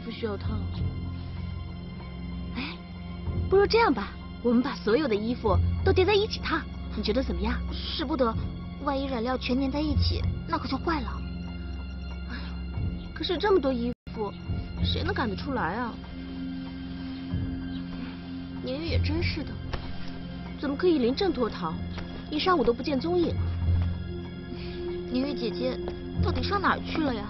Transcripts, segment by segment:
服需要烫。哎，不如这样吧，我们把所有的衣服都叠在一起烫，你觉得怎么样？ 使不得，万一染料全粘在一起，那可就坏了。 哎呦，可是这么多衣服，谁能赶得出来啊？宁玉也真是的，怎么可以临阵脱逃？一上午都不见踪影。 宁玉姐姐到底上哪儿去了呀？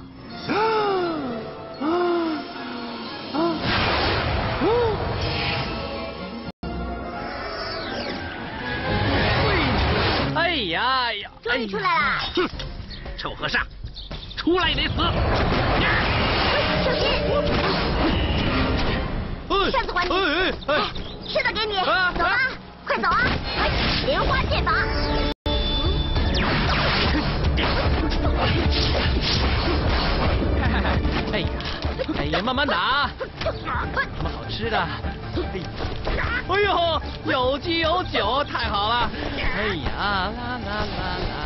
哎呀呀！ 终于出来啦！ 哼，臭和尚，出来你得死！ 小心！扇子还你。吃的给你。走啊，快走啊！莲花剑法。 哎呀，慢慢打。什么好吃的？哎呦，有鸡有酒，太好了！哎呀，啦啦啦啦。